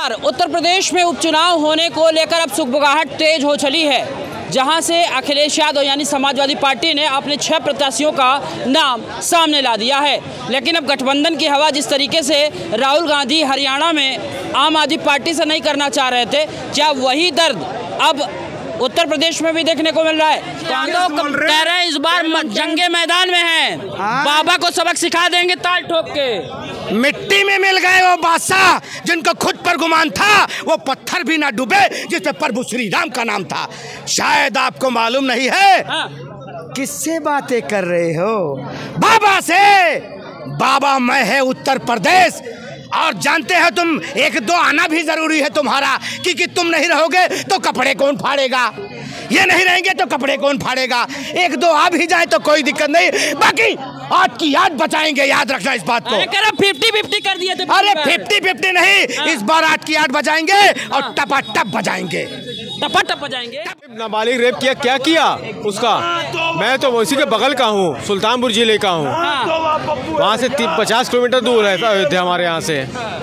नमस्कार। उत्तर प्रदेश में उपचुनाव होने को लेकर अब सुगबुगाहट तेज हो चली है, जहां से अखिलेश यादव यानी समाजवादी पार्टी ने अपने 6 प्रत्याशियों का नाम सामने ला दिया है। लेकिन अब गठबंधन की हवा जिस तरीके से राहुल गांधी हरियाणा में आम आदमी पार्टी से नहीं करना चाह रहे थे, क्या वही दर्द अब उत्तर प्रदेश में भी देखने को मिल रहा है? कह रहे हैं इस बार जंगे मैदान में हैं, बाबा को सबक सिखा देंगे ताल ठोक के। मिट्टी में मिल गए वो बादशाह जिनको खुद पर गुमान था, वो पत्थर भी ना डूबे जिस पे प्रभु श्री राम का नाम था। शायद आपको मालूम नहीं है किससे बातें कर रहे हो? बाबा से। बाबा मैं है उत्तर प्रदेश, और जानते हो तुम 1-2 आना भी जरूरी है तुम्हारा, क्योंकि तुम नहीं रहोगे तो कपड़े कौन फाड़ेगा, ये नहीं रहेंगे तो कपड़े कौन फाड़ेगा। 1-2 आ भी जाए तो कोई दिक्कत नहीं, बाकी आज की याद बचाएंगे, याद रखना इस बात को। 50-50 कर दिए थे। अरे 50-50 नहीं, इस बार आज की याद बजाएंगे और टपाटप बजाएंगे, टपाटप बजाएंगे। नाबालिग रेप किया, क्या किया उसका? मैं तो उसी के बगल का हूँ, सुल्तानपुर जिले का हूँ। वहाँ से 50 किलोमीटर दूर है अयोध्या हमारे यहाँ से।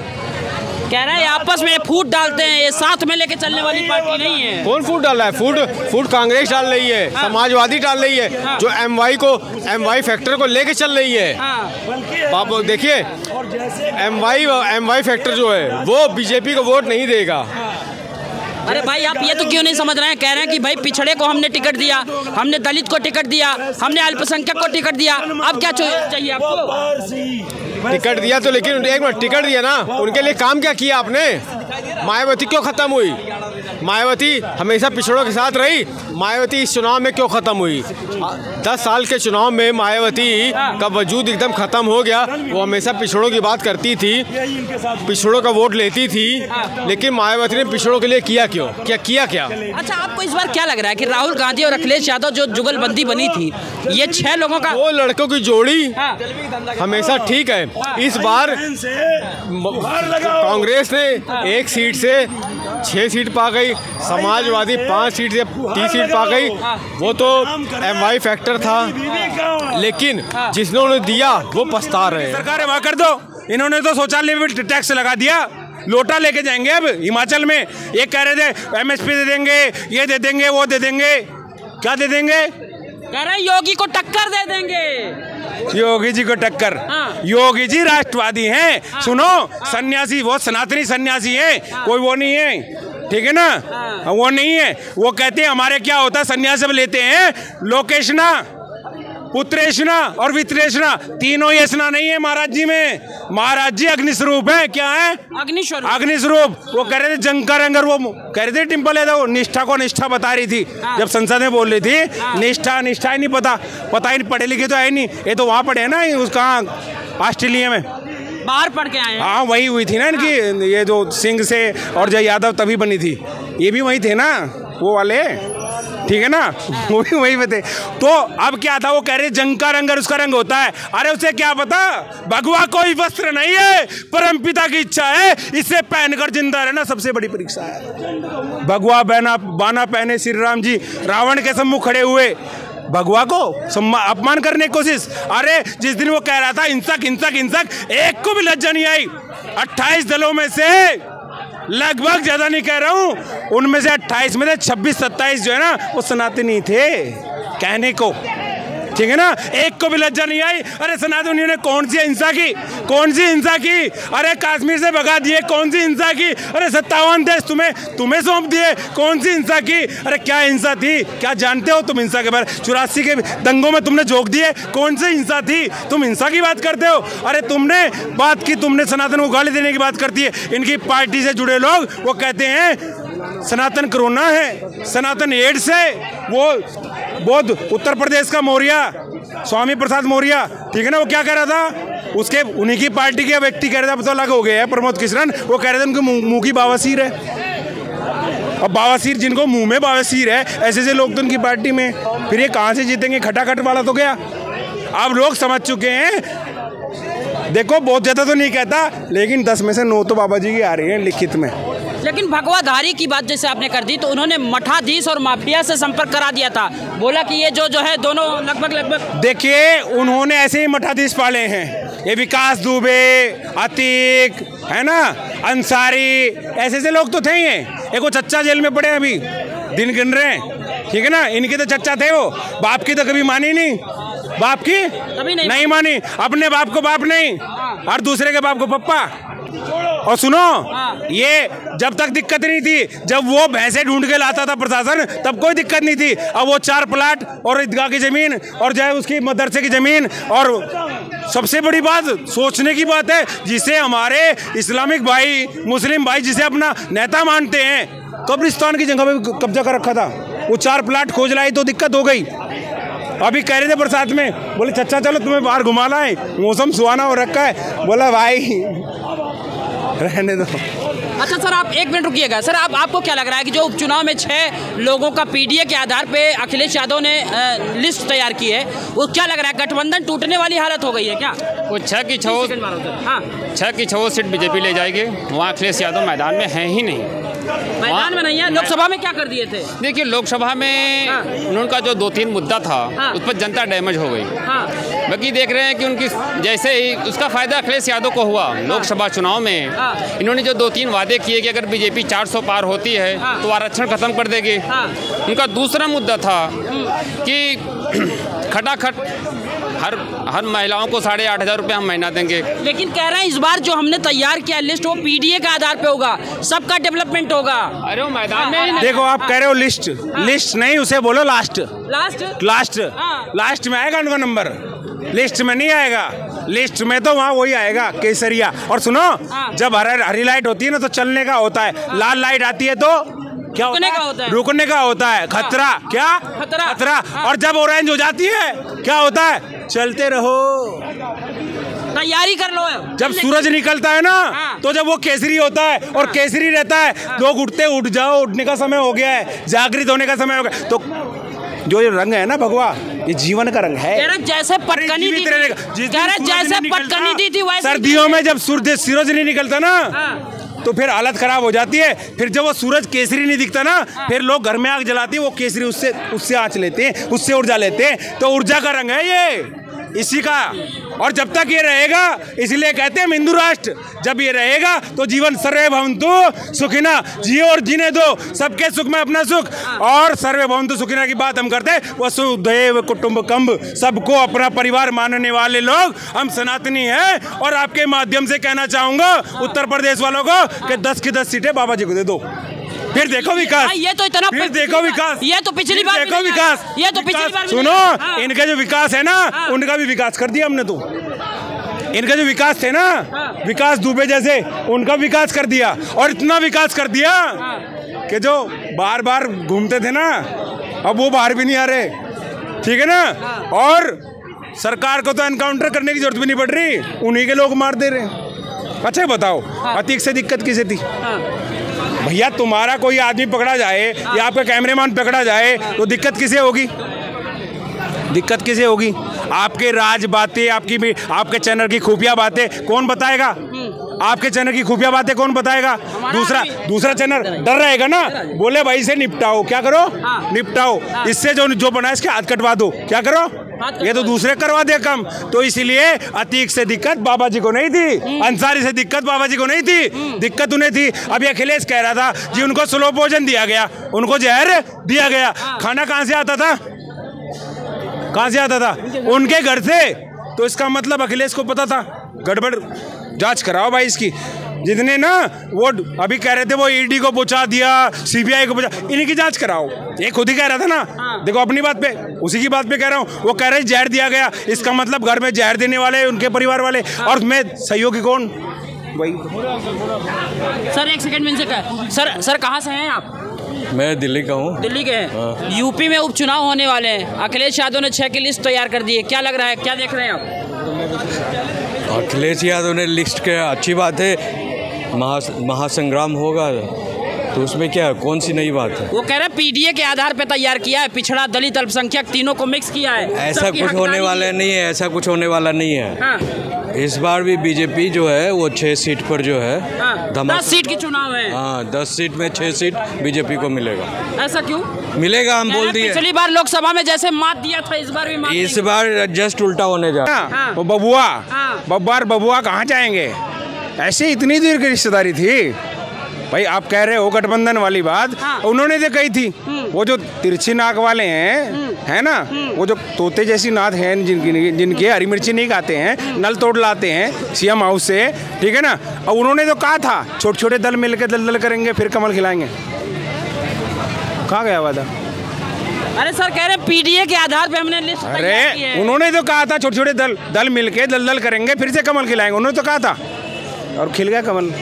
कह रहे हैं आपस में फूट डालते हैं, ये साथ में लेके चलने वाली पार्टी नहीं है। कौन फूट डाल रहा है? फूट कांग्रेस डाल रही है, समाजवादी डाल रही है, जो एमवाई फैक्टर को लेके चल रही है। आप देखिए, एमवाई फैक्टर जो है वो बीजेपी को वोट नहीं देगा। अरे भाई आप ये तो क्यों नहीं समझ रहे हैं? कह रहे हैं कि भाई पिछड़े को हमने टिकट दिया, हमने दलित को टिकट दिया, हमने अल्पसंख्यक को टिकट दिया, अब क्या चाहिए आपको? टिकट दिया तो, लेकिन एक मिनट, टिकट दिया ना, उनके लिए काम क्या किया आपने? मायावती क्यों खत्म हुई? मायावती हमेशा पिछड़ों के साथ रही, मायावती इस चुनाव में क्यों खत्म हुई? 10 साल के चुनाव में मायावती का वजूद एकदम खत्म हो गया। वो हमेशा पिछड़ों की बात करती थी, पिछड़ों का वोट लेती थी, लेकिन मायावती ने पिछड़ों के लिए किया क्यों? किया क्या? अच्छा, आपको इस बार क्या लग रहा है कि राहुल गांधी और अखिलेश यादव जो जुगलबंदी बनी थी, ये 6 लोगों का, वो लड़कों की जोड़ी हमेशा ठीक है। इस बार कांग्रेस ने 1 सीट से 6 सीट पा गई, समाजवादी 5 सीट से 30 सीट पा गई। वो तो एमवाई फैक्टर था, लेकिन जिसने उन्हें दिया वो पछता रहे हैं। सरकार वहाँ कर दो, इन्होंने तो शौचालय में टैक्स लगा दिया, लोटा लेके जाएंगे अब हिमाचल में। ये कह रहे थे एमएसपी दे देंगे, ये दे देंगे, वो दे देंगे, क्या दे देंगे? कह रहे हैं योगी को टक्कर दे देंगे। योगी जी को टक्कर? योगी जी राष्ट्रवादी हैं। सुनो, सन्यासी, वो सनातनी सन्यासी हैं, कोई वो नहीं है, ठीक है ना? वो नहीं है। वो कहते हैं हमारे क्या होता है, सन्यास जब लेते हैं लोकेशना, पुत्रेशना और वित्रेशना, तीनों यसना नहीं है महाराज जी में। महाराज जी अग्निस्वरूप है। क्या है? अग्निस्वरूप। वो कह रहे थे जंकर अंगर, वो कह रहे थे टिम्पल यादव निष्ठा को निष्ठा बता रही थी जब संसद में बोल रही थी। निष्ठा ही नहीं पता ही नहीं, पढ़े लिखे तो है नहीं। ये तो वहाँ पढ़े है ना, उसका ऑस्ट्रेलिया में बाहर पढ़ के आए। हाँ, वही हुई थी ना इनकी, ये जो सिंह से और जय यादव तभी बनी थी, ये भी वही थे ना वो वाले, ठीक है ना? वो भी वही में थे। तो अब क्या था, वो कह रहे जंग का रंग उसका रंग होता है। अरे उसे क्या पता, भगवा कोई वस्त्र नहीं है, परमपिता की इच्छा है, इसे पहनकर जिंदा रहना सबसे बड़ी परीक्षा है। भगवा बाना पहने श्री राम जी रावण के सम्मुख खड़े हुए, भगवा को अपमान करने की कोशिश। अरे जिस दिन वो कह रहा था हिंसक हिंसक हिंसक, एक को भी लज्जा नहीं आई। 28 दलों में से लगभग, ज्यादा नहीं कह रहा हूँ, उनमें से 28 में से 26-27 जो है ना वो सनातनी थे कहने को, ठीक है ना? एक को भी लज्जा नहीं आई। अरे सनातनियों ने कौन सी हिंसा की? अरे कश्मीर से भगा दिए, कौन सी हिंसा की? अरे 57 देश तुम्हें सौंप दिए, कौन सी हिंसा की? अरे क्या हिंसा थी? क्या जानते हो तुम हिंसा के बारे? 84 के दंगों में तुमने झोंक दिए, कौन सी हिंसा थी? तुम हिंसा की बात करते हो? अरे तुमने बात की, तुमने सनातन को गाली देने की बात करती है। इनकी पार्टी से जुड़े लोग वो कहते हैं सनातन कोरोना है, सनातन एड्स है। वो उत्तर प्रदेश का मौर्य, स्वामी प्रसाद मौर्य, ठीक है ना? वो क्या कह रहा था, उसके उन्हीं की पार्टी के व्यक्ति कह रहा था, तो अलग हो गए हैं प्रमोद किशरण, वो कह रहे थे उनके मुंह की बावासीर है। अब बावासीर, जिनको मुंह में बावासीर है, ऐसे लोग तो उनकी पार्टी में, फिर ये कहाँ से जीतेंगे? खटाखट वाला तो गया। अब लोग समझ चुके हैं। देखो, बहुत ज़्यादा तो नहीं कहता, लेकिन 10 में से 9 तो बाबा जी की आ रही हैं लिखित में। लेकिन भगवाधारी की बात जैसे आपने कर दी, तो उन्होंने मठाधीश और माफिया से संपर्क करा दिया था, बोला कि ये जो है दोनों लगभग। देखिए, उन्होंने ऐसे ही मठाधीश पाले हैं, ये विकास दुबे, अतीक, है ना, अंसारी, ऐसे ऐसे लोग तो थे ही हैं। एक वो चच्चा जेल में पड़े अभी, दिन गिन रहे हैं, ठीक है ना। इनके तो चच्चा थे वो, बाप की तो कभी मानी नहीं, बाप की कभी नहीं मानी, अपने बाप को बाप नहीं और दूसरे के बाप को पप्पा। और सुनो, ये जब तक दिक्कत नहीं थी, जब वो भैंसे ढूंढ के लाता था प्रशासन, तब कोई दिक्कत नहीं थी। अब वो 4 प्लाट और ईदगाह की जमीन और जो है उसकी मदरसे की जमीन, और सबसे बड़ी बात सोचने की बात है, जिसे हमारे इस्लामिक भाई, मुस्लिम भाई जिसे अपना नेता मानते हैं, कब्रिस्तान की जगह पे कब्जा कर रखा था। वो 4 प्लाट खोज लाई तो दिक्कत हो गई। अभी कह रहे थे बरसात में, बोले चचा चलो तुम्हें बाहर घुमा लाए, मौसम सुहाना हो रखा है। बोला भाई रहने दो। अच्छा सर, आप 1 मिनट रुकिएगा। सर आपको क्या लग रहा है कि जो उपचुनाव में 6 लोगों का पीडीए के आधार पे अखिलेश यादव ने लिस्ट तैयार की है, वो क्या लग रहा है, गठबंधन टूटने वाली हालत हो गई है क्या? वो 6 की 6 सीट बीजेपी ले जाएगी। वहाँ अखिलेश यादव मैदान में है ही नहीं, मैदान में नहीं है। लोकसभा में क्या कर दिए थे? देखिए लोकसभा में उनका जो 2-3 मुद्दा था उस पर जनता डैमेज हो गई। बाकी देख रहे हैं कि उनकी जैसे ही उसका फायदा अखिलेश यादव को हुआ लोकसभा चुनाव में। इन्होंने जो 2-3 वादे किए कि अगर बीजेपी 400 पार होती है तो आरक्षण खत्म कर देगी। उनका दूसरा मुद्दा था कि खटाखट हर महिलाओं को 8,500 रुपये हम महीना देंगे। लेकिन कह रहे हैं इस बार जो हमने तैयार किया लिस्ट वो पीडीए के आधार पे होगा, सबका डेवलपमेंट होगा। अरे वो मैदान में देखो, आप कह रहे हो लिस्ट, लिस्ट नहीं, उसे बोलो लास्ट में आएगा उनका नंबर, लिस्ट में नहीं आएगा। लिस्ट में तो वहाँ वही आएगा केसरिया। और सुनो, जब हरी लाइट होती है ना तो चलने का होता है, लाल लाइट आती है तो क्या होता है? रुकने का होता है, खतरा। क्या खतरा? और जब ऑरेंज हो जाती है क्या होता है? चलते रहो, तैयारी कर लो। जब सूरज निकलता है ना तो जब वो केसरी होता है और केसरी रहता है, लोग उठते, उठ जाओ, उठने का समय हो गया है, जागृत होने का समय हो गया। तो जो ये रंग है ना भगवा, ये जीवन का रंग है। जैसे पटकनी दी थी वैसे सर्दियों में जब सूरज नहीं निकलता ना तो फिर हालत खराब हो जाती है। फिर जब वो सूरज केसरी नहीं दिखता ना, फिर लोग घर में आग जलाती है, वो केसरी उससे आँच लेते हैं, उससे ऊर्जा लेते हैं। तो ऊर्जा का रंग है ये, इसी का। और जब तक ये रहेगा, इसलिए कहते हैं हिंदू राष्ट्र, जब ये रहेगा तो जीवन सर्वे भवन्तु सुखिना, जियो और जीने दो, सबके सुख में अपना सुख। और सर्वे भवन्तु सुखिना की बात हम करते हैं, वसुधैव कुटुम्बकम, सबको अपना परिवार मानने वाले लोग हम सनातनी हैं। और आपके माध्यम से कहना चाहूँगा उत्तर प्रदेश वालों को कि 10 की 10 सीटें बाबा जी को दे दो, फिर देखो विकास। ये तो इतना, फिर देखो विकास। ये तो पिछली बार देखो विकास, ये तो पिछली बार। सुनो, इनका जो विकास है ना, उनका भी विकास कर दिया हमने। तो इनका जो विकास थे ना, विकास दुबे जैसे, उनका विकास कर दिया। और इतना विकास कर दिया कि जो बार बार घूमते थे ना, अब वो बाहर भी नहीं आ रहे, ठीक है ना। और सरकार को तो एनकाउंटर करने की जरूरत भी नहीं पड़ रही, उन्हीं के लोग मार दे रहे। अच्छा बताओ, अतीक से दिक्कत किसे थी? भैया तुम्हारा कोई आदमी पकड़ा जाए या आपका कैमरेमैन पकड़ा जाए तो दिक्कत किसे होगी? दिक्कत किसे होगी? आपके राज बातें, आपके चैनल की खुफिया बातें कौन बताएगा? आपके चैनल की खुफिया बातें कौन बताएगा? दूसरा चैनल डर रहेगा ना, बोले भाई से निपटाओ, क्या करो? निपटाओ, इससे जो बना इसके हाथ कटवा दो, क्या करो? ये तो दूसरे करवा दे काम। तो इसलिए अतीक से दिक्कत बाबा जी को नहीं थी, अंसारी से दिक्कत बाबा जी को नहीं थी, दिक्कत उन्हें थी। अभी अखिलेश कह रहा था जी उनको स्लो भोजन दिया गया, उनको जहर दिया गया। खाना कहाँ से आता था? कहाँ से आता था? उनके घर से। तो इसका मतलब अखिलेश को पता था। गड़बड़ जांच कराओ भाई इसकी। जितने ना वो अभी कह रहे थे वो ईडी को पहुंचा दिया, सीबीआई को पहुंचा, इन्हीं की जांच कराओ। ये खुद ही कह रहा था ना, देखो अपनी बात पे, उसी की बात पे कह रहा हूँ। वो कह रहे जहर दिया गया, इसका मतलब घर में जहर देने वाले उनके परिवार वाले, और मैं सहयोगी कौन? वही। सर 1 सेकंड में इनसे कह, सर कहाँ से हैं आप? मैं दिल्ली का हूँ। दिल्ली के हैं। यूपी में उपचुनाव होने वाले हैं, अखिलेश यादव ने 6 की लिस्ट तैयार कर दी है, क्या लग रहा है, क्या देख रहे हैं आप? अखिलेश यादव ने लिस्ट के, अच्छी बात है, महासंग्राम होगा तो उसमें क्या है, कौन सी नई बात है? वो कह रहे हैं पीडीए के आधार पे तैयार किया है, पिछड़ा, दलित, अल्पसंख्यक तीनों को मिक्स किया है। ऐसा कुछ होने वाला नहीं है, ऐसा कुछ होने वाला नहीं है। हाँ। इस बार भी बीजेपी जो है वो 6 सीट पर जो है, 10 सीट की चुनाव है। हाँ, 10 सीट में 6 सीट बीजेपी को मिलेगा। ऐसा क्यों मिलेगा? हम बोल दिए, पिछली बार लोकसभा में जैसे मात दिया था, इस बार भी मात। इस बार जस्ट उल्टा होने जा रहा है। बबुआ कहाँ जाएंगे? ऐसे इतनी देर की रिश्तेदारी थी भाई। आप कह रहे हो गठबंधन वाली बात, उन्होंने तो कही थी। वो जो तिरछी नाक वाले हैं, है ना, वो जो तोते जैसी नाक है जिनके हरी मिर्ची नहीं खाते हैं, नल तोड़ लाते हैं सीएम हाउस से, ठीक है ना। और उन्होंने तो कहा था छोटे छोटे दल मिलकर दलदल करेंगे फिर कमल खिलाएंगे। कहाँ गया वादा? अरे सर कह रहे हैं पीडीए के आधार पे हमने लिस्ट तैयार की है। उन्होंने तो कहा था छोटे छोटे दल मिलके दलदल करेंगे फिर से कमल खिलाएंगे, उन्होंने तो कहा था और खिल गया कमल।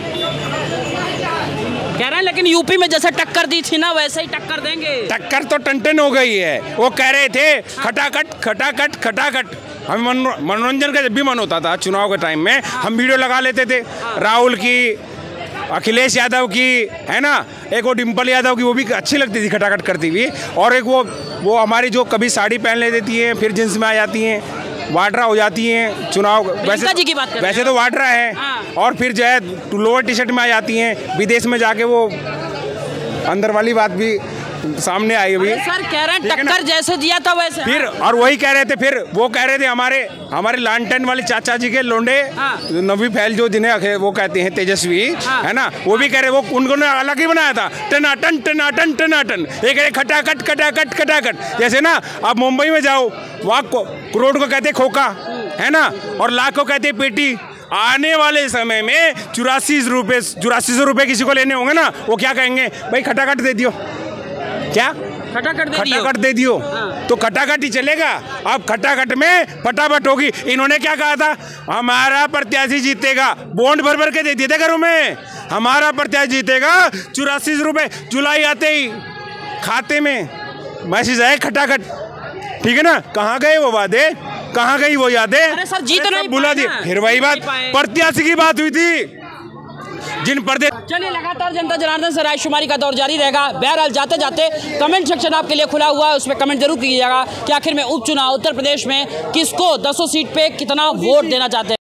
कह रहे हैं लेकिन यूपी में जैसे टक्कर दी थी ना वैसे ही टक्कर देंगे। टक्कर तो टन हो गई है। वो कह रहे थे खटाखट खटाखट खटाखट। हमें मनोरंजन का जब भी मन होता था चुनाव के टाइम में हम वीडियो लगा लेते थे, राहुल की, अखिलेश यादव की, है ना, एक वो डिम्पल यादव की, वो भी अच्छी लगती थी खटाखट करती हुई। और एक वो हमारी जो कभी साड़ी पहन ले देती है फिर जींस में आ जाती हैं, वाड्रा हो जाती हैं चुनाव, वैसे तो वाड्रा है। और फिर जो है लोअर टी शर्ट में आ जाती हैं विदेश में जाके, वो अंदर वाली बात भी सामने आई अभी। सर कह रहे हैं टक्कर जैसे दिया था वैसे। फिर और वही कह रहे थे, फिर वो कह रहे थे हमारे लालटेन वाले चाचा जी के लोंडे नवी फैल जो जिन्हें वो कहते हैं तेजस्वी, है ना, वो भी कह रहे, वो उन्होंने अलग ही बनाया था टनाटन टनाटन टनाटन, एक खटाखट खटाखट खटाखट। जैसे ना आप मुंबई में जाओ, वहाँ करोड़ को कहते खोखा, है ना, और लाख को कहते पेटी। आने वाले समय में 8400 रुपये किसी को लेने होंगे ना, वो क्या कहेंगे, भाई खटाखट दे दियो। क्या खटाखट दे दियो। तो खटाखट ही चलेगा। अब खटाखट में फटाफट होगी। इन्होंने क्या कहा था, हमारा प्रत्याशी जीतेगा, बॉन्ड भर के दे दिए थे घरों में, हमारा प्रत्याशी जीतेगा, 8400 रुपये जुलाई आते ही खाते में मैसेज आए खटाखट, ठीक है ना। कहाँ गए वो वादे, कहाँ गई वो यादें? अरे सर जीत नहीं बुला दिए। फिर वही बात प्रत्याशी की बात हुई थी जिन पर्दे। चलिए लगातार जनता जनार्दन से रायशुमारी का दौर जारी रहेगा। बहरहाल जाते जाते कमेंट सेक्शन आपके लिए खुला हुआ है, उसमें कमेंट जरूर कीजिएगा कि आखिर में उपचुनाव उत्तर प्रदेश में किसको 10 सीट पे कितना वोट देना चाहते हैं।